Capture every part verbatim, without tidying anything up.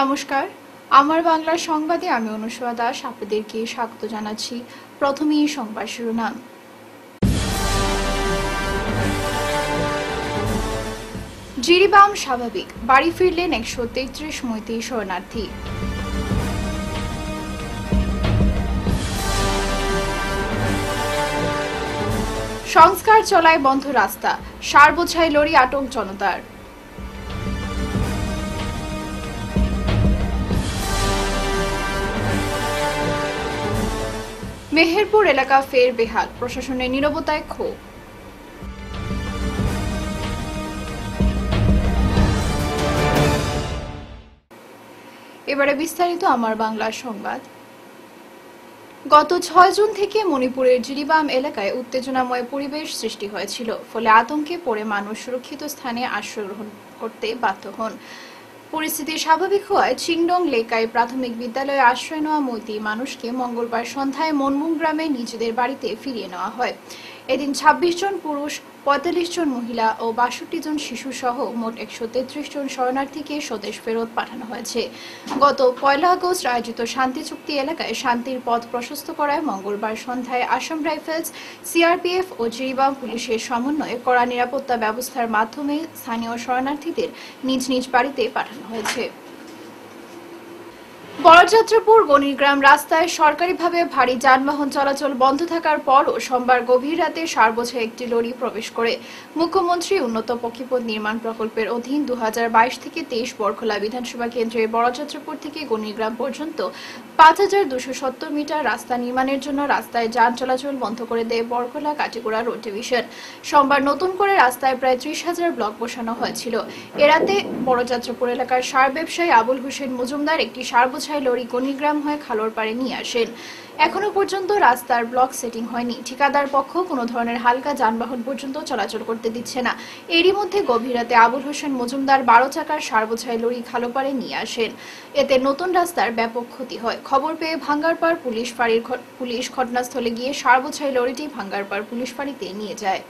নমস্কার, আমার বাংলা সংবাদে আমি অনুসয়া দাস আপনাদেরকে স্বাগত জানাচ্ছি। প্রথমেই সংবাদ শিরোনাম। জিরিবাম স্বাভাবিক, বাড়ি ফিরলেন একশো তেত্রিশ মৈত্রী শরণার্থী। সংস্কার চলায় বন্ধ রাস্তা, সার বোঝাই লরি আটক জনতার। মেহেরপুর এলাকা ফের বেহাল, প্রশাসনের নীরবতায় ক্ষোভ। এবারে বিস্তারিত আমার বাংলা সংবাদ। গত ছয় জুন থেকে মণিপুরের জিরিবাম এলাকায় উত্তেজনাময় পরিবেশ সৃষ্টি হয়েছিল, ফলে আতঙ্কে পড়ে মানুষ সুরক্ষিত স্থানে আশ্রয় গ্রহণ করতে বাধ্য হন। পরিস্থিতি স্বাভাবিক হওয়ায় চিংডং লেকায় প্রাথমিক বিদ্যালয়ে আশ্রয় নেওয়া মৈতী মানুষকে মঙ্গলবার সন্ধ্যায় মনমুং গ্রামে নিজেদের বাড়িতে ফিরিয়ে নেওয়া হয়। এদিন ছাব্বিশ জন পুরুষ, পঁয়তাল্লিশ জন মহিলা ও বাষট্টি জন শিশু সহ মোট একশো তেত্রিশ জন শরণার্থীকে স্বদেশ ফেরত পাঠানো হয়েছে। গত পয়লা আগস্ট আয়োজিত শান্তি চুক্তি এলাকায় শান্তির পথ প্রশস্ত করায় মঙ্গলবার সন্ধ্যায় আসাম রাইফেলস, সিআরপিএফ ও জিরিবাম পুলিশের সমন্বয়ে কড়া নিরাপত্তা ব্যবস্থার মাধ্যমে স্থানীয় শরণার্থীদের নিজ নিজ বাড়িতে পাঠানো হয়েছে। বড়যাত্রাপুর গণিগ্রাম রাস্তায় সরকারিভাবে ভারী যানবাহন চলাচল বন্ধ থাকার পরও সোমবার গভীর রাতে সারবোঝাই একটি লরি প্রবেশ করে মুখ্যমন্ত্রী উন্নত পক্ষীপথ নির্মাণ প্রকল্পের অধীন দু হাজার বাইশ থেকে তেইশ বরখোলা বিধানসভা কেন্দ্রের বড়যাত্রাপুর থেকে গণিগ্রাম পর্যন্ত পাঁচ হাজার দুশো সত্তর মিটার রাস্তা নির্মাণের জন্য রাস্তায় যান চলাচল বন্ধ করে দেয় বরখোলা কাটিগড়া রোড ডিভিশন। সোমবার নতুন করে রাস্তায় প্রায় ত্রিশ হাজার ব্লক বসানো হয়েছিল। এ রাতে বড়যাত্রাপুর এলাকার সার ব্যবসায়ী আবুল হোসেন মজুমদার একটি সারবোঝাই লরি গণিগ্রাম হয়ে খালোর পাড়ে নিয়ে আসেন। এখনো পর্যন্ত রাস্তার ব্লক সেটিং হয়নি। ঠিকাদার পক্ষ কোনো ধরনের হালকা যানবাহন পর্যন্ত চলাচল করতে দিচ্ছে না। এরই মধ্যে গভীর রাতে আবুল হোসেন মজুমদার বারো চাকার সারবোঝাই লরি খালোপাড়ে নিয়ে আসেন। এতে নতুন রাস্তার ব্যাপক ক্ষতি হয়। খবর পেয়ে ভাঙ্গারপাড় পুলিশ ফাঁড়ির পুলিশ ঘটনাস্থলে গিয়ে সারবোঝাই লরিটি ভাঙ্গারপাড় পুলিশ ফাঁড়িতে নিয়ে যায়।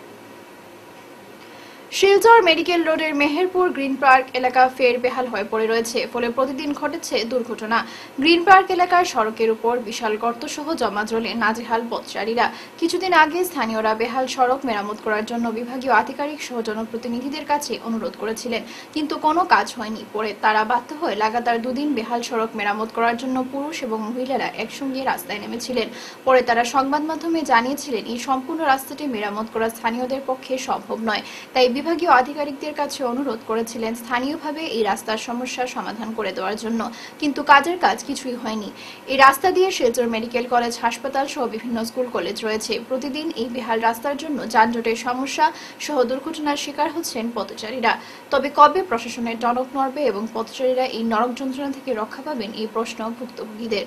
শিলচর মেডিকেল রোডের মেহেরপুর গ্রিন পার্ক এলাকা ফের বেহাল হয়ে পড়ে রয়েছে, ফলে প্রতিদিন ঘটেছে দুর্ঘটনা। গ্রিন পার্ক এলাকার সড়কের উপর বিশাল গর্তসহ জমা জলে নাজেহাল পথচারীরা। কিছুদিন আগে স্থানীয়রা বেহাল সড়ক মেরামত করার জন্য বিভাগীয় আধিকারিক সহ জনপ্রতিনিধিদের কাছে অনুরোধ করেছিলেন, কিন্তু কোনো কাজ হয়নি। পরে তারা বাধ্য হয়ে লাগাতার দুদিন বেহাল সড়ক মেরামত করার জন্য পুরুষ এবং মহিলারা একসঙ্গে রাস্তায় নেমেছিলেন। পরে তারা সংবাদ মাধ্যমে জানিয়েছিলেন, এই সম্পূর্ণ রাস্তাটি মেরামত করা স্থানীয়দের পক্ষে সম্ভব নয়। তাই বিভাগীয় আধিকারিকদের কাছে অনুরোধ করেছিলেন স্থানীয়ভাবে এই রাস্তার সমস্যার সমাধান করে দেওয়ার জন্য, কিন্তু কাজের কাজ কিছুই হয়নি। এই রাস্তা দিয়ে শিলচর মেডিকেল কলেজ, হাসপাতাল সহ বিভিন্ন স্কুল কলেজ রয়েছে। প্রতিদিন এই বেহাল রাস্তার জন্য যানজটের সমস্যা সহ দুর্ঘটনার শিকার হচ্ছেন পথচারীরা। তবে কবে প্রশাসনের টনক নড়বে এবং পথচারীরা এই নরক যন্ত্রণা থেকে রক্ষা পাবেন, এই প্রশ্ন ভুক্তভোগীদের।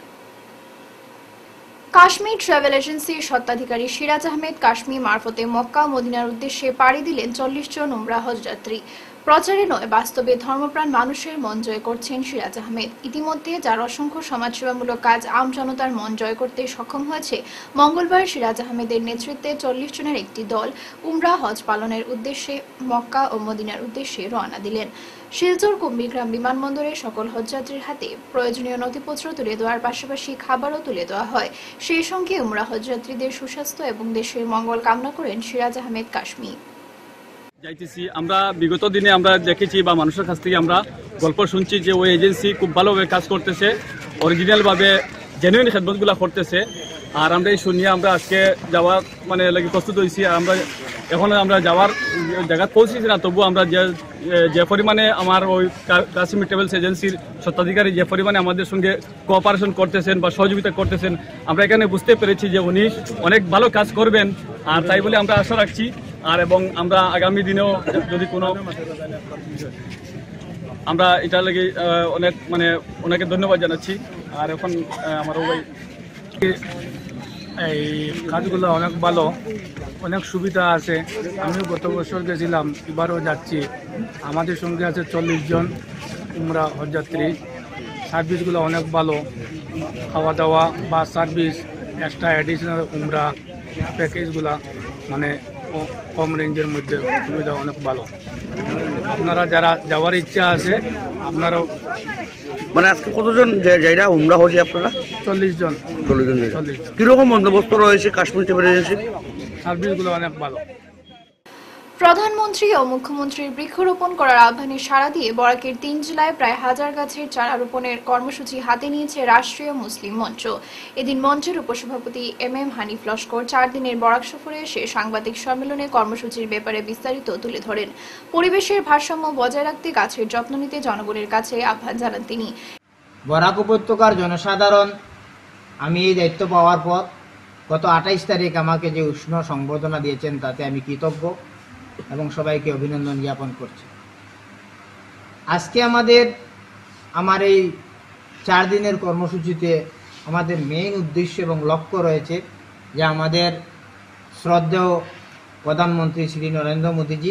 কাশ্মীর ট্রাভেল এজেন্সির স্বত্বাধিকারী সিরাজ আহমেদ কাশ্মীর মারফতে মক্কা ও মদিনার উদ্দেশ্যে পাড়ি দিলেন চল্লিশ জন উমরা হজ যাত্রী। প্রচারে নয়, বাস্তবে ধর্মপ্রাণ মানুষের মন জয় করছেন সিরাজ আহমেদ। ইতিমধ্যে যার অসংখ্য সমাজসেবামূলক কাজ আম জনতার মন জয় করতে সক্ষম হয়েছে, মঙ্গলবার সিরাজ আহমেদের নেতৃত্বে চল্লিশ জনের একটি দল উমরা হজ পালনের উদ্দেশ্যে মক্কা ও মদিনার উদ্দেশ্যে রওনা দিলেন। শিলচর কুম্ভীগ্রাম বিমানবন্দরে সকল হজযাত্রীর হাতে প্রয়োজনীয় নথিপত্র তুলে দেওয়ার পাশাপাশি খাবারও তুলে দেওয়া হয়। সেই সঙ্গে উমরা হজযাত্রীদের সুস্বাস্থ্য এবং দেশের মঙ্গল কামনা করেন সিরাজ আহমেদ কাশ্মীর। যাইতেছি আমরা বিগত দিনে আমরা দেখেছি বা মানুষের কাছ থেকে আমরা গল্প শুনছি যে ওই এজেন্সি খুব ভালোভাবে কাজ করতেছে, অরিজিনালভাবে জেনুইন খেদমতগুলো করতেছে। আর আমরা এই শুনিয়ে আমরা আজকে যাওয়ার মানে লাগে প্রস্তুত হয়েছি। আমরা এখন আমরা যাওয়ার জায়গা পৌঁছেছি না, তবু আমরা যে যে পরিমাণে আমার ওই কাশ্মীর ট্রাভেলস এজেন্সির স্বত্বাধিকারী যে পরিমাণে আমাদের সঙ্গে কোঅপারেশন করতেছেন বা সহযোগিতা করতেছেন, আমরা এখানে বুঝতে পেরেছি যে উনি অনেক ভালো কাজ করবেন। আর তাই বলে আমরা আশা রাখছি। আর এবং আমরা আগামী দিনেও যদি কোনো আমরা এটা লাগে অনেক মানে ওনাকে ধন্যবাদ জানাচ্ছি। আর এখন আমার ওই এই কাজগুলো অনেক ভালো, অনেক সুবিধা আছে। আমিও গত বছর গেছিলাম, এবারও যাচ্ছি। আমাদের সঙ্গে আছে চল্লিশ জন উমরা হজযাত্রী। সার্ভিসগুলো অনেক ভালো, খাওয়া দাওয়া বা সার্ভিস এক্সট্রা অ্যাডিশনাল উমরা প্যাকেজগুলা মানে কম রেঞ্জের মধ্যে সুবিধা অনেক ভালো। আপনারা যারা যাওয়ার ইচ্ছা আছে আপনারাও। মানে আজকে কতজন যাইরা উমরা হয়েছে আপনারা? চল্লিশ জন। চল্লিশ জন। চল্লিশ জন। কিরকম বন্দোবস্ত রয়েছে কাশ্মীর ট্রাভেল এজেন্সি? সার্ভিসগুলো অনেক ভালো। প্রধানমন্ত্রী ও মুখ্যমন্ত্রীর বৃক্ষরোপণ করার আহ্বানে সাড়া দিয়ে বরাকের তিন জেলায় প্রায় হাজার গাছের চারা রোপণের কর্মসূচি হাতে নিয়েছে রাষ্ট্রীয় মুসলিম মঞ্চ। এদিন মঞ্চের উপসভাপতি এম এম হানিফ লস্কর চার দিনের বরাক সফরে এসে সাংবাদিক সম্মেলনে কর্মসূচির ব্যাপারে বিস্তারিত তুলে ধরেন। পরিবেশের ভারসাম্য বজায় রাখতে গাছের যত্ন নিতে জনগণের কাছে আহ্বান জানান তিনি। বরাক উপত্যকার জনসাধারণ, আমি এই দায়িত্ব পাওয়ার পর গত আঠাইশ তারিখ আমাকে যে উষ্ণ সংবর্ধনা দিয়েছেন তাতে আমি কৃতজ্ঞ এবং সবাইকে অভিনন্দন জ্ঞাপন করছি। আজকে আমাদের আমার এই চার দিনের কর্মসূচিতে আমাদের মেইন উদ্দেশ্য এবং লক্ষ্য রয়েছে যে আমাদের শ্রদ্ধেয় প্রধানমন্ত্রী শ্রী নরেন্দ্র মোদীজি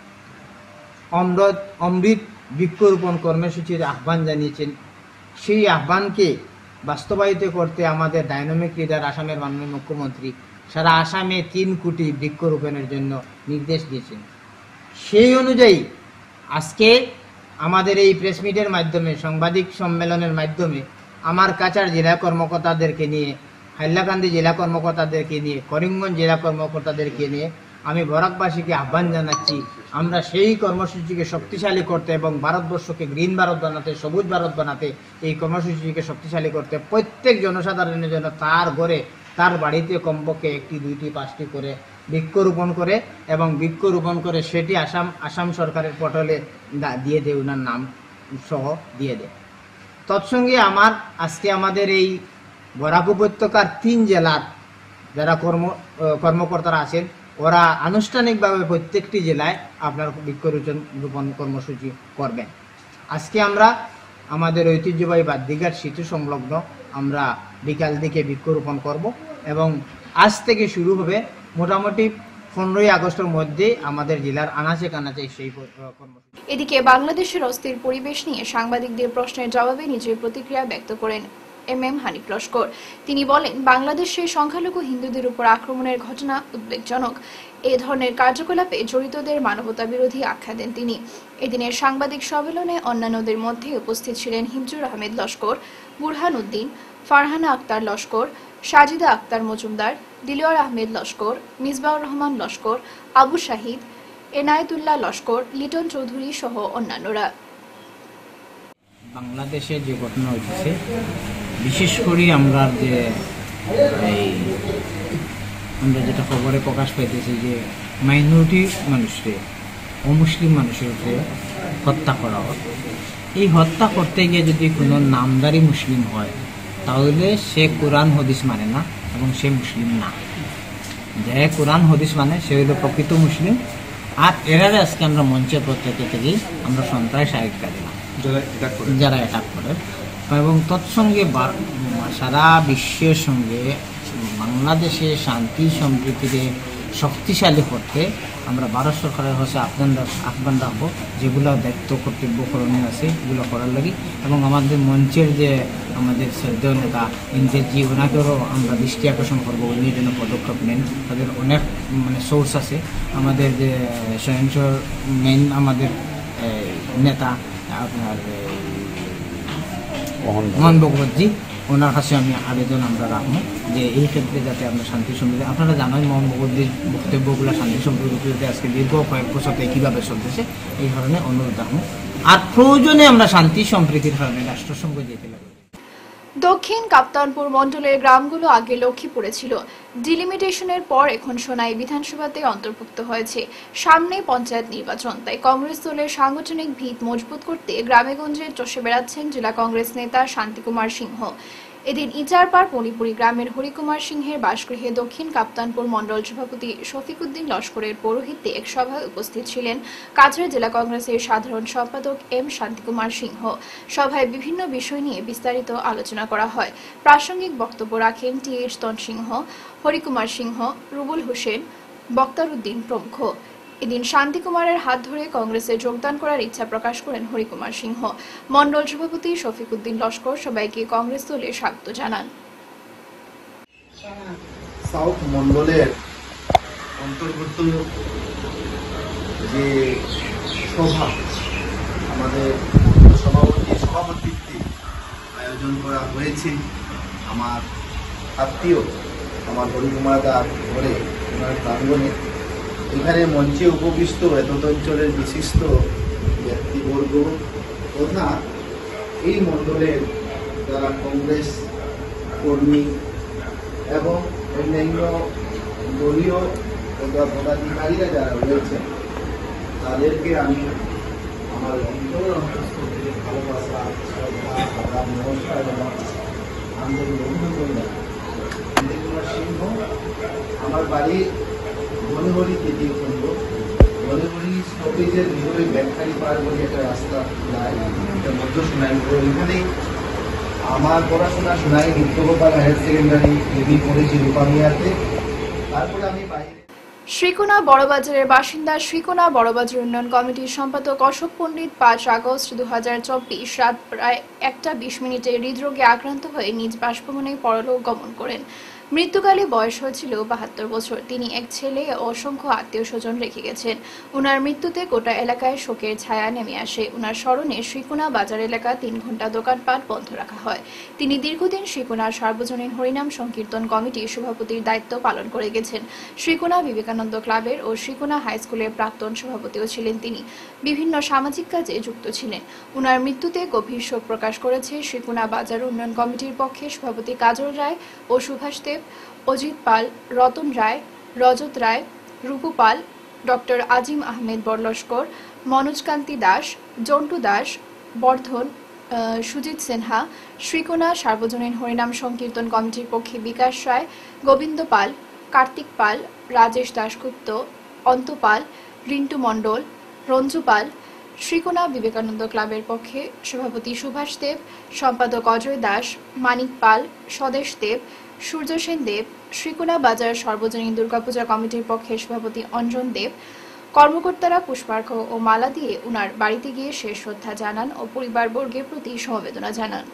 অমৃত অমৃত বৃক্ষরোপণ কর্মসূচির আহ্বান জানিয়েছেন। সেই আহ্বানকে বাস্তবায়িত করতে আমাদের ডাইনামিক লিডার আসামের মাননীয় মুখ্যমন্ত্রী সারা আসামে তিন কোটি বৃক্ষরোপণের জন্য নির্দেশ দিয়েছেন। সেই অনুযায়ী আজকে আমাদের এই প্রেস মিটের মাধ্যমে, সাংবাদিক সম্মেলনের মাধ্যমে আমার কাছাড় জেলা কর্মকর্তাদেরকে নিয়ে, হাইলাকান্দি জেলা কর্মকর্তাদেরকে নিয়ে, করিমগঞ্জ জেলা কর্মকর্তাদেরকে নিয়ে আমি বরাকবাসীকে আহ্বান জানাচ্ছি আমরা সেই কর্মসূচিকে শক্তিশালী করতে এবং ভারতবর্ষকে গ্রিন ভারত বানাতে, সবুজ ভারত বানাতে, এই কর্মসূচিকে শক্তিশালী করতে প্রত্যেক জনসাধারণের জন্য তার ঘরে, তার বাড়িতে কমপক্ষে একটি, দুইটি, পাঁচটি করে বৃক্ষরোপণ করে এবং বৃক্ষরোপণ করে সেটি আসাম আসাম সরকারের পটলে দিয়ে দেয়, ওনার নাম সহ দিয়ে দেয়। তৎসঙ্গে আমার আজকে আমাদের এই বরাক উপত্যকার তিন জেলার যারা কর্ম কর্মকর্তারা আছেন ওরা আনুষ্ঠানিকভাবে প্রত্যেকটি জেলায় আপনার বৃক্ষরোপণ রোপণ কর্মসূচি করবেন। আজকে আমরা আমাদের ঐতিহ্যবাহী বাদ্যিঘাট সেতু সংলগ্ন আমরা বিকাল দিকে বৃক্ষরোপণ করব এবং আজ থেকে শুরু হবে মোটামুটি পনেরোই আগস্টের মধ্যে আমাদের জেলার আনাচে কানাচে সেই কর্মসূচি। এদিকে বাংলাদেশের অস্থির পরিবেশ নিয়ে সাংবাদিকদের প্রশ্নের জবাবে নিজের প্রতিক্রিয়া ব্যক্ত করেন এম এম হানিফ লস্কর। তিনি বলেন, বাংলাদেশে সংখ্যালঘু হিন্দুদের উপর আক্রমণের ঘটনা উদ্বেগজনক। এ ধরনের কার্যকলাপে জড়িতদের মানবতা বিরোধী আখ্যা দেন তিনি। এদিনের সাংবাদিক সম্মেলনে অন্যান্যদের মধ্যে উপস্থিত ছিলেন হিমজুর আহমেদ লস্কর, বুরহান উদ্দিন, ফারহানা আক্তার লস্কর, সাজিদা আক্তার মজুমদার, দিলওয়ার আহমেদ লস্কর, মিসবাউর রহমান লস্কর, আবু শাহিদ, এনায়েতুল্লাহ লস্কর, লিটন চৌধুরী সহ অন্যান্যরা। বাংলাদেশে যে ঘটনা হয়েছে, বিশেষ করে আমরা যে এই আমরা যেটা খবরে প্রকাশ পাইতেছি যে মাইনরিটি মানুষকে, অমুসলিম মানুষের উপরে হত্যা করা হয়। এই হত্যা করতে গিয়ে যদি কোনো নামদারি মুসলিম হয় তাহলে সে কোরআন হদিস মানে না এবং সে মুসলিম না। যে কোরআন হদিস মানে সে হইল প্রকৃত মুসলিম। আর এরারে আজকে আমরা মঞ্চের প্রত্যেকে থেকেই আমরা সন্ত্রাস আরেকটা দিলাম যারা অ্যাটাক করে এবং তৎসঙ্গে সারা বিশ্বের সঙ্গে বাংলাদেশে শান্তি সম্প্রীতিকে শক্তিশালী করতে আমরা ভারত সরকারের হচ্ছে আহ্বান আহ্বান রাখবো, যেগুলো দায়িত্ব কর্তব্য করণীয় আছে এগুলো করার লাগে। এবং আমাদের মঞ্চের যে আমাদের শ্রদ্ধেয় নেতা ইন্দ্রজি, ওনাকেও আমরা দৃষ্টি আকর্ষণ করবো, উনি যেন পদক্ষেপ নেন। তাদের অনেক মানে সোর্স আছে। আমাদের যে স্বয়ংস মেইন আমাদের নেতা আপনার মোহন ভগবতজি, ওনার কাছে আমি আবেদন আমরা রাখবো যে এই ক্ষেত্রে যাতে আমরা শান্তি সম্প্রীতি, আপনারা জানেন মোহন ভগবতজির বক্তব্যগুলো শান্তি সম্প্রীতিতে আজকে দীর্ঘ কয়েক বছর কীভাবে চলতেছে, এই ধরনের অনুরোধ রাখবো। আর প্রয়োজনে আমরা শান্তি সম্প্রীতির কারণে রাষ্ট্রসংঘ যেতে লাগবে। দক্ষিণ কাপ্তানপুর মণ্ডলের গ্রামগুলো আগে লক্ষ্মীপুরে ছিল। ডিলিমিটেশনের পর এখন সোনাই বিধানসভাতে অন্তর্ভুক্ত হয়েছে। সামনে পঞ্চায়েত নির্বাচন, তাই কংগ্রেস দলের সাংগঠনিক ভিত মজবুত করতে গ্রামেগঞ্জে চষে বেড়াচ্ছেন জেলা কংগ্রেস নেতা শান্তিকুমার সিংহ। এদিন ইচারপাড় মণিপুরি গ্রামের হরিকুমার সিংহের বাসগৃহে দক্ষিণ কাপ্তানপুর মণ্ডল সভাপতি শফিকুদ্দিন লস্করের পৌরোহিত্যে এক সভায় উপস্থিত ছিলেন কাছাড় জেলা কংগ্রেসের সাধারণ সম্পাদক এম শান্তিকুমার সিংহ। সভায় বিভিন্ন বিষয় নিয়ে বিস্তারিত আলোচনা করা হয়। প্রাসঙ্গিক বক্তব্য রাখেন টি এইচ তন সিংহ, হরিকুমার সিংহ, রুবুল হোসেন, বক্তারউদ্দিন প্রমুখ। এদিন শান্তিকুমারের হাত ধরে কংগ্রেসে যোগদান করার ইচ্ছা প্রকাশ করেন হরিকুমার সিংহ। মণ্ডল সভাপতি শফিকুদ্দিন লস্কর সবাইকে কংগ্রেস দলে স্বাগত জানান। সাউথ মণ্ডলের অন্তর্ভুক্ত যে সভা আমাদের সভাপতি সভাপতিত্বে আয়োজন করা হয়েছে আমার আত্মীয় আমার হরিকুমারদার ঘরে ওনার প্রাঙ্গণে। এখানে মঞ্চে উপবিষ্ট এতদ অঞ্চলের বিশিষ্ট ব্যক্তিবর্গ তথা এই মণ্ডলের যারা কংগ্রেস কর্মী এবং অন্যান্য দলীয় পদাধিকারীরা যারা রয়েছেন তাদেরকে আমি আমার অন্তর অন্তঃস্থল থেকে ভালোবাসা, শ্রদ্ধা, আদাব, নমস্কার এবং আন্তরিক অভিনন্দন জানাই। কুমার সিংহ আমার বাড়ি মনোহরি তৃতীয় খণ্ড, মনোহরি স্টপেজের ভিতরে ব্যাখ্যারি পার বলে একটা রাস্তা যায়, এটা মধ্য সোনাইপুর। এখানেই আমার পড়াশোনা সোনাই নিত্যগোপাল হায়ার সেকেন্ডারি এবি করেছি রূপামিয়াতে। তারপরে আমি বাইরে শ্রীকোনা বড়বাজারের বাসিন্দা শ্রীকোনা বড়বাজার উন্নয়ন কমিটির সম্পাদক অশোক পণ্ডিত পাঁচ আগস্ট দু হাজার চব্বিশ রাত প্রায় একটা বিশ মিনিটে হৃদরোগে আক্রান্ত হয়ে নিজ বাসভবনে পরলোক গমন করেন। মৃত্যুকালে বয়স হয়েছিল বাহাত্তর বছর। তিনি এক ছেলে ও অসংখ্য আত্মীয় স্বজন রেখে গেছেন। উনার মৃত্যুতে গোটা এলাকায় শোকের ছায়া নেমে আসে। উনার স্মরণে শ্রীকোনা বাজার এলাকা তিন ঘন্টা দোকানপাট বন্ধ রাখা হয়। তিনি দীর্ঘদিন শ্রীকোনার সার্বজনীন হরিনাম সংকীর্তন কমিটির সভাপতির দায়িত্ব পালন করে গেছেন। শ্রীকোনা বিবেকানন্দ ক্লাবের ও শ্রীকোনা হাই স্কুলের প্রাক্তন সভাপতিও ছিলেন তিনি। বিভিন্ন সামাজিক কাজে যুক্ত ছিলেন। উনার মৃত্যুতে গভীর শোক প্রকাশ করেছে শ্রীকোনা বাজার উন্নয়ন কমিটির পক্ষে সভাপতি কাজল রায় ও সুভাষ দেব, অজিত পাল, রতন রায়, রজত রায়, রূপু পাল, ডক্টর আজিম আহমেদ বরলস্কর, মনোজকান্তি দাস, জন্টু দাস, বর্ধন, সুজিত সিনহা, শ্রীকোনা সার্বজনীন হরিনাম সংকীর্তন কমিটির পক্ষে বিকাশ রায়, গোবিন্দ পাল, কার্তিক পাল, রাজেশ দাশগুপ্ত, অন্ত পাল, রিন্টু মণ্ডল, রঞ্জু পাল, শ্রীকোনা বিবেকানন্দ ক্লাবের পক্ষে সভাপতি সুভাষ দেব, সম্পাদক অজয় দাস, মানিক পাল, স্বদেশ দেব, সূর্য সেন দেব, শ্রীকোনা বাজার সর্বজনীন দুর্গাপূজা কমিটির পক্ষে সভাপতি অঞ্জন দেব। কর্মকর্তারা পুষ্পার্ঘ ও মালা দিয়ে উনার বাড়িতে গিয়ে শেষ শ্রদ্ধা জানান ও পরিবারবর্গের প্রতি সমবেদনা জানান।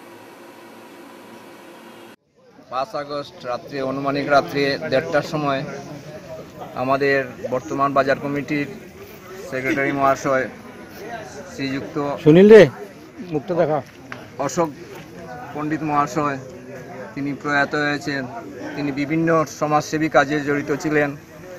পাঁচ আগস্ট রাত্রে অনুমানিক রাত্রে দেড়টার সময় আমাদের বর্তমান বাজার কমিটির সেক্রেটারি মহাশয় শ্রীযুক্ত সুনীল রে মুক্ত দেখা অশোক পণ্ডিত মহাশয় তিনি প্রয়াত হয়েছেন। তিনি বিভিন্ন সমাজসেবী কাজে জড়িত ছিলেন।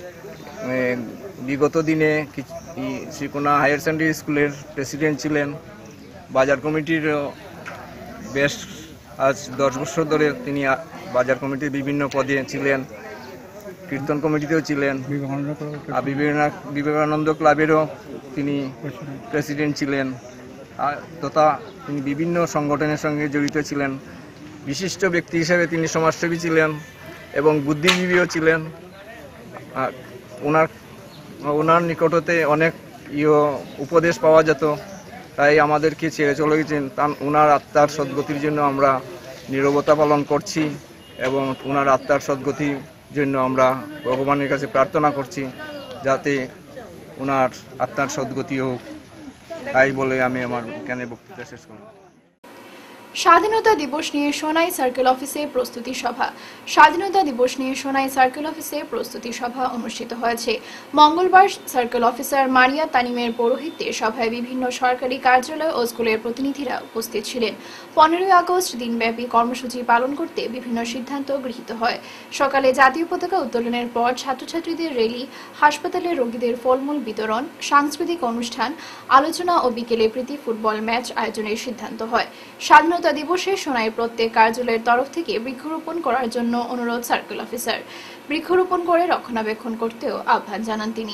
বিগত দিনে শ্রীকোনা হায়ার সেকেন্ডারি স্কুলের প্রেসিডেন্ট ছিলেন। বাজার কমিটির বেশ আজ দশ বছর ধরে তিনি বাজার কমিটির বিভিন্ন পদে ছিলেন। কীর্তন কমিটিতেও ছিলেন। আর বিবেকানন্দ ক্লাবেরও তিনি প্রেসিডেন্ট ছিলেন। তথা তিনি বিভিন্ন সংগঠনের সঙ্গে জড়িত ছিলেন। বিশিষ্ট ব্যক্তি হিসেবে তিনি সমাজসেবী ছিলেন এবং বুদ্ধিজীবীও ছিলেন। ওনার ওনার নিকটতে অনেক ইয় উপদেশ পাওয়া যেত। তাই আমাদেরকে ছেড়ে চলে গেছেন। ওনার আত্মার সদ্গতির জন্য আমরা নীরবতা পালন করছি এবং ওনার আত্মার সদ্গতির জন্য আমরা ভগবানের কাছে প্রার্থনা করছি যাতে ওনার আত্মার সদ্গতি হোক। তাই বলে আমি আমার জ্ঞানের বক্তৃতা শেষ করব। স্বাধীনতা দিবস নিয়ে সোনাই সার্কেল অফিসে প্রস্তুতি সভা। স্বাধীনতা দিবস নিয়ে সোনাই সার্কেল অফিসে প্রস্তুতি সভা অনুষ্ঠিত হয়েছে। মঙ্গলবার সার্কেল অফিসার মারিয়া তানিমের পৌরোহিত্যে সভায় বিভিন্ন সরকারি কার্যালয় ও স্কুলের প্রতিনিধিরা উপস্থিত ছিলেন। পনেরোই আগস্ট দিনব্যাপী কর্মসূচি পালন করতে বিভিন্ন সিদ্ধান্ত গৃহীত হয়। সকালে জাতীয় পতাকা উত্তোলনের পর ছাত্রছাত্রীদের র্যালি, হাসপাতালে রোগীদের ফলমূল বিতরণ, সাংস্কৃতিক অনুষ্ঠান, আলোচনা ও বিকেলে প্রীতি ফুটবল ম্যাচ আয়োজনের সিদ্ধান্ত হয়। স্বাধীনতা দিবসে সোনাইয়ের প্রত্যেক কার্যালয়ের তরফ থেকে বৃক্ষরোপণ করার জন্য অনুরোধ সার্কেল অফিসার। বৃক্ষরোপণ করে রক্ষণাবেক্ষণ করতেও আহ্বান জানান তিনি।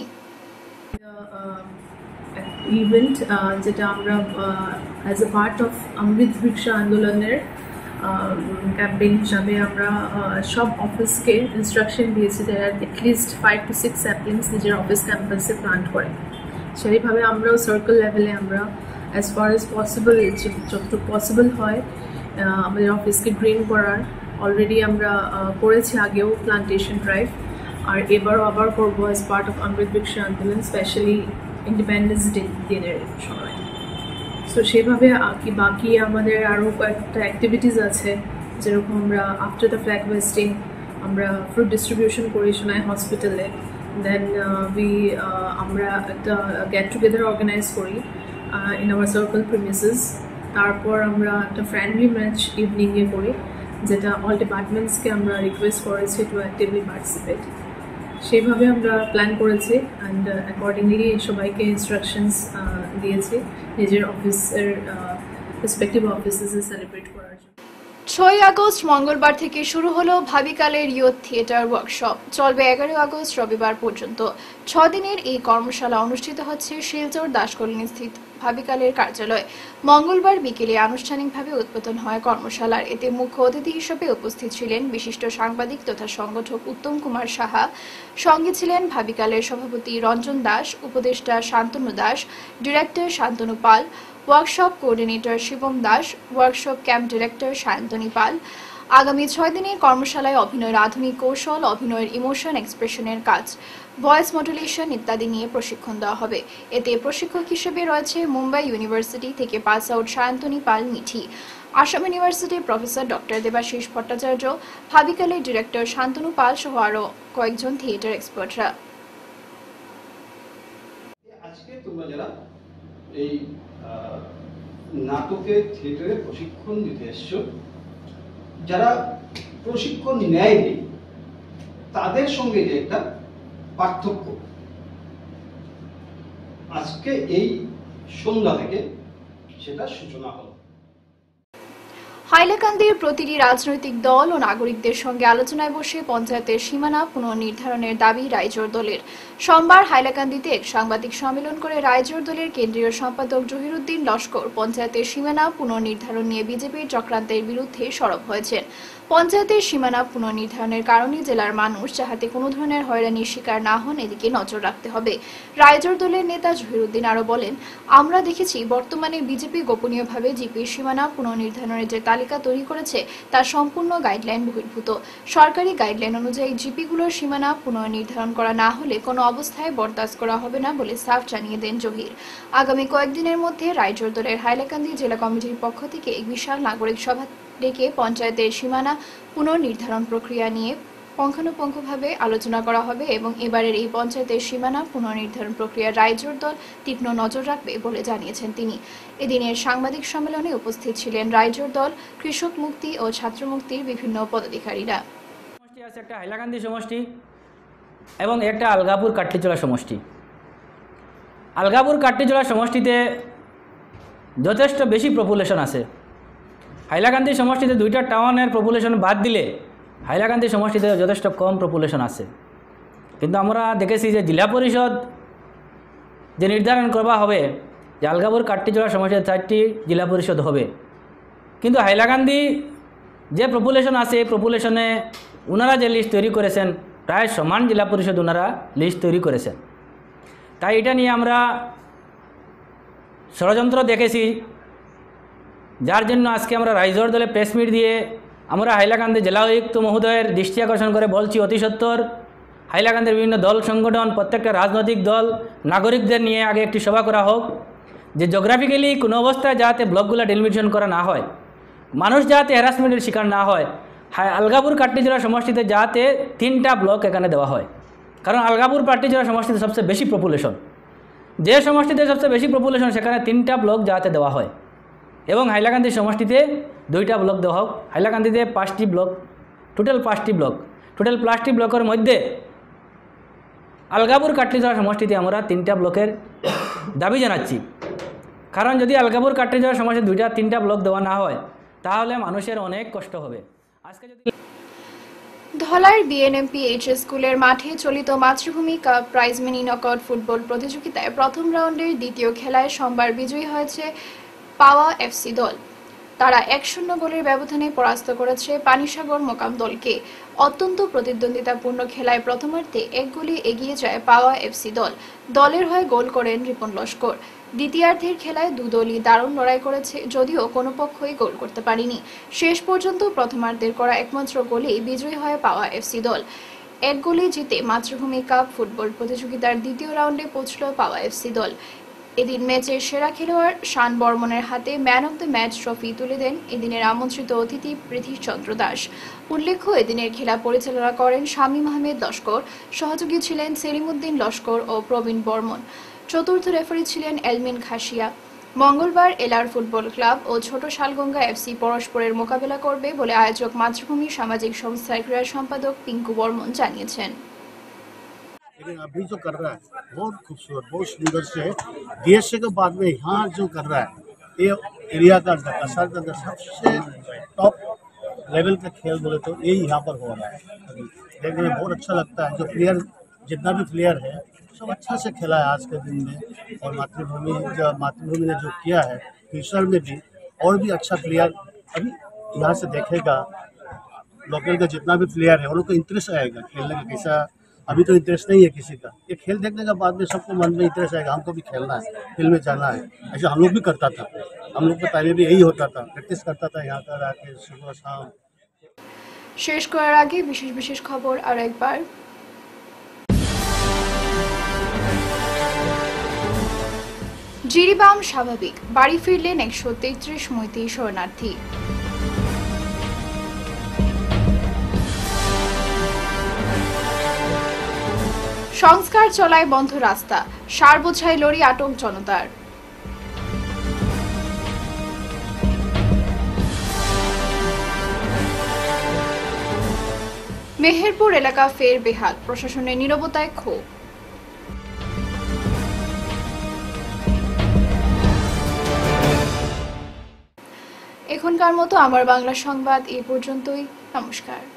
ইভেন্ট যেটা আমরা as a part of Amrit Vriksha আন্দোলনের ক্যাম্পেইন হিসাবে আমরা সব অফিসকে ইনস্ট্রাকশন দিয়েছি যে at least five to six saplings নিজের অফিস ক্যাম্পাসে প্লান্ট করে। সেইভাবে আমরাও সার্কেল লেভেলে আমরা as far as possible যতটুকু পসিবল হয় আমাদের অফিসকে গ্রিন করার অলরেডি আমরা করেছি আগেও প্লান্টেশন ড্রাইভ, আর এবারও আবার করবো অ্যাজ পার্ট অফ অমৃত বৃক্ষ আন্দোলন, স্পেশালি ইন্ডিপেন্ডেন্স ডে দিনের সময়। সো সেভাবে কি বাকি আমাদের আরও কয়েকটা অ্যাক্টিভিটিস আছে, যেরকম আমরা আফটার দ্য ফ্ল্যাগ হোয়েস্টিং আমরা ফ্রুট ডিস্ট্রিবিউশন করি সোনাই হসপিটালে, দেন উই আমরা একটা গেট টুগেদার অর্গানাইজ করি ইন আওয়ার সার্কেল প্রিমিসেস। তারপর আমরা একটা ফ্রেন্ডলি ম্যাচ ইভিনিংয়ে করি, যেটা অল ডিপার্টমেন্টসকে আমরা রিকোয়েস্ট করেছি টু অ্যাক্টিভলি পার্টিসিপেট। সেইভাবে আমরা প্ল্যান করেছি অ্যান্ড অ্যাকর্ডিংলি সবাইকে ইনস্ট্রাকশনস দিয়েছি নিজের অফিসের রেসপেক্টিভ অফিসেসে সেলিব্রেট করার জন্য। ছয় আগস্ট মঙ্গলবার থেকে শুরু হলো ভাবিকালের ইয়ুথ থিয়েটার ওয়ার্কশপ। চলবে এগারো আগস্ট রবিবার পর্যন্ত। ছ দিনের এই কর্মশালা অনুষ্ঠিত হচ্ছে শিলচর দাসকলোনি স্থিত ভাবিকালের কার্যালয়। মঙ্গলবার বিকেলে আনুষ্ঠানিকভাবে উদ্বোধন হয় কর্মশালার। এতে মুখ্য অতিথি হিসেবে উপস্থিত ছিলেন বিশিষ্ট সাংবাদিক তথা সংগঠক উত্তম কুমার সাহা। সঙ্গে ছিলেন ভাবিকালের সভাপতি রঞ্জন দাস, উপদেষ্টা Shantanu Das, director Shantanu Pal, workshop coordinator Shivam Das, workshop camp director Sayantani Pal. আগামী ছয় দিনের কর্মশালায় অভিনয়ের আধুনিক কৌশল, অভিনয়ের ইমোশন এক্সপ্রেশনের কাজ, ভয়েস মডুলেশন ইত্যাদি নিয়ে প্রশিক্ষণ দেওয়া হবে। এতে প্রশিক্ষক হিসেবে রয়েছে মুম্বাই ইউনিভার্সিটি থেকে পাস আউট সায়ন্তনী পাল মিঠি, আসাম ইউনিভার্সিটির প্রফেসর ডক্টর দেবাশিস ভট্টাচার্য, ভাবিকালের ডিরেক্টর শান্তনু পাল সহ আরও কয়েকজন থিয়েটার এক্সপার্টরা। আজকে তোমরা যারা এই নাটকের থিয়েটারে প্রশিক্ষণ নিতে এসছো, যারা প্রশিক্ষণ নেয়নি তাদের সঙ্গে যে একটা পার্থক্য আজকে এই সন্ধ্যা থেকে সেটা সূচনা হলো। হাইলাকান্দির প্রতিটি রাজনৈতিক দল ও নাগরিকদের সঙ্গে আলোচনায় বসে পঞ্চায়েতের সীমানা পুনর্নির্ধারণের দাবি রাইজোর দলের। সোমবার হাইলাকান্দিতে এক সাংবাদিক সম্মেলন করে রাইজোর দলের কেন্দ্রীয় সম্পাদক জহিরুদ্দিন লস্কর পঞ্চায়েতের সীমানা পুনর্নির্ধারণ নিয়ে বিজেপির চক্রান্তের বিরুদ্ধে সরব হয়েছেন। পঞ্চায়েতের সীমানা পুনর্নির্ধারণের কারণে জেলার মানুষ যাহাতে কোনো ধরনের হয়রানির শিকার না হন, এদিকে নজর রাখতে হবে। রাইজোর দলের নেতা জহিরুদ্দিন আরও বলেন, আমরা দেখেছি বর্তমানে বিজেপি গোপনীয়ভাবে জিপির সীমানা পুনর্নির্ধারণের যে তালিকা তৈরি করেছে তা সম্পূর্ণ গাইডলাইন বহির্ভূত। সরকারি গাইডলাইন অনুযায়ী জিপিগুলোর সীমানা পুনর্নির্ধারণ করা না হলে কোনো অবস্থায় বরদাস্ত করা হবে না বলে সাফ জানিয়ে দেন জহির। আগামী কয়েকদিনের মধ্যে রাইজোর দলের হাইলাকান্দি জেলা কমিটির পক্ষ থেকে এক বিশাল নাগরিক সভা ডেকে পঞ্চায়েতের সীমানা পুনর্নির্ধারণ প্রক্রিয়া নিয়ে পুঙ্খানুপুঙ্খভাবে আলোচনা করা হবে এবং এবারের এই পঞ্চায়েতের সীমানা পুনর্নির্ধারণ প্রক্রিয়া রাইজোর দল তীক্ষ্ণ নজর রাখবে বলে জানিয়েছেন তিনি। এদিনের সাংবাদিক সম্মেলনে উপস্থিত ছিলেন রাইজোর দল, কৃষক মুক্তি ও ছাত্র মুক্তির বিভিন্ন পদাধিকারীরা। সমষ্টি আছে একটা হাইলাকান্দি সমষ্টি এবং একটা আলগাপুর কাটলিচড়া সমষ্টি। আলগাপুর কাটলিচড়া সমষ্টিতে যথেষ্ট বেশি পপুলেশন আছে। হাইলাকান্দি সমষ্টিতে দুইটা টাউনের পপুলেশন বাদ দিলে হাইলাকান্দি সমষ্টিতে যথেষ্ট কম পপুলেশন আছে। কিন্তু আমরা দেখেছি যে জেলা পরিষদ যে নির্ধারণ করা হবে যে আলগাপুর কাটলিচড়া সমষ্টিতে চারটি জেলা পরিষদ হবে, কিন্তু হাইলাকান্দি যে পপুলেশন আছে এই পপুলেশনে ওনারা যে লিস্ট তৈরি করেছেন প্রায় সমান জেলা পরিষদ ওনারা লিস্ট তৈরি করেছেন। তাই এটা নিয়ে আমরা ষড়যন্ত্র দেখেছি, যার জন্য আজকে আমরা রাইজোর দলে প্রেস মিট দিয়ে আমরা হাইলাকান্দি জেলা আয়ুক্ত মহোদয়ের দৃষ্টি আকর্ষণ করে বলছি অতি সত্বর হাইলাকান্দির বিভিন্ন দল সংগঠন, প্রত্যেকটা রাজনৈতিক দল, নাগরিকদের নিয়ে আগে একটি সভা করা হোক যে জিওগ্রাফিক্যালি কোনো অবস্থায় যাতে ব্লকগুলো ডেলিমিটেশন করা না হয়, মানুষ যাতে হ্যারাসমেন্টের শিকার না হয়। আলগাপুর কাটলিচড়া সমষ্টিতে যাতে তিনটা ব্লক এখানে দেওয়া হয়, কারণ আলগাপুর কাটলিচড়া সমষ্টিতে সবচেয়ে বেশি পপুলেশন, যে সমষ্টিতে সবচেয়ে বেশি পপুলেশন সেখানে তিনটা ব্লক যাতে দেওয়া হয় এবং হাইলাকান্দি সমষ্টিতে দুইটা ব্লক দেওয়া হোক। হাইলাকান্দিতে পাঁচটি ব্লক, টোটাল পাঁচটি ব্লক, টোটাল পাঁচটি ব্লকের মধ্যে আলগাপুর কাটলিচড়া সমষ্টিতে আমরা তিনটা ব্লকের দাবি জানাচ্ছি। কারণ যদি আলগাপুর কাটলিচড়া সমষ্টিতে দুইটা তিনটা ব্লক দেওয়া না হয় তাহলে মানুষের অনেক কষ্ট হবে। আজকে যদি ধলাইর বিএনএমপি এইচ স্কুলের মাঠে চলিত Matribhumi cup prize mini knockout football প্রতিযোগিতায় প্রথম রাউন্ডের দ্বিতীয় খেলায় সোমবার বিজয়ী হয়েছে পাওয়া এফসি দল। তারা এক শূন্য গোলের ব্যবধানে পরাস্ত করেছে পানিসাগর মোকাম দলকে। অত্যন্ত প্রতিদ্বন্দ্বিতাপূর্ণ খেলায় প্রথমার্ধে এক গোলে এগিয়ে যায় পাওয়া এফসি দল। দলের হয়ে গোল করেন রিপন লস্কর। দ্বিতীয়ার্ধের খেলায় দুদলই দারুণ লড়াই করেছে, যদিও কোনো পক্ষই গোল করতে পারেনি। শেষ পর্যন্ত প্রথমার্ধের করা একমাত্র গোলেই বিজয়ী হয় পাওয়া এফসি দল। এক গোলে জিতে মাতৃভূমি কাপ ফুটবল প্রতিযোগিতার দ্বিতীয় রাউন্ডে পৌঁছল পাওয়া এফসি দল। এদিন ম্যাচের সেরা খেলোয়াড় শান বর্মনের হাতে man of the match trophy তুলে দেন এদিনের আমন্ত্রিত অতিথি পৃথিশচন্দ্র দাস। উল্লেখ্য, এদিনের খেলা পরিচালনা করেন শামীম আহমেদ লস্কর, সহযোগী ছিলেন সেলিমউদ্দিন লস্কর ও প্রবীণ বর্মন। চতুর্থ রেফারি ছিলেন এলমিন খাসিয়া। মঙ্গলবার এলআর ফুটবল ক্লাব ও ছোট শালগঙ্গা এফসি পরস্পরের মোকাবেলা করবে বলে আয়োজক মাতৃভূমি সামাজিক সংস্থার ক্রীড়া সম্পাদক পিঙ্কু বর্মন জানিয়েছেন। लेकिन अभी जो कर रहा है बहुत खूबसूरत, बहुत सुंदर से डीएसए के बाद में यहाँ जो कर रहा है ये एरिया का कसर का सबसे टॉप लेवल का खेल बोले तो ये यहाँ पर हो रहा है। अभी देखने में बहुत अच्छा लगता है। जो प्लेयर जितना भी प्लेयर है सब अच्छा से खेला है आज के दिन में, और मातृभूमि जो मातृभूमि ने जो किया है फ्यूचर में भी और भी अच्छा प्लेयर अभी यहाँ से देखेगा। लोकल का जितना भी प्लेयर है उनको इंटरेस्ट आएगा खेलने का। कैसा अभी तो इंटरेस्ट नहीं है किसी का, ये खेल देखने के बाद में सबको मन में इंटरेस्ट आएगा, हमको भी खेलना है, फील्ड में जाना है। ऐसे हम लोग भी करता था, हम लोग के पहले भी यही होता था, प्रैक्टिस करता था यहाँ पर आके सुबह शाम। শেষ করার আগে বিশেষ বিশেষ খবর আর একবার। জিরিবাম স্বাভাবিক, বাড়ি ফিরলেন একশো তেত্রিশ মৈত্রী শরণার্থী। সংস্কার চলায় বন্ধ রাস্তা, সার বোঝাই লরি আটক জনতার। মেহেরপুর এলাকা ফের বেহাল, প্রশাসনের নীরবতায় ক্ষোভ। এখনকার মতো আমার বাংলা সংবাদ এ পর্যন্তই। নমস্কার।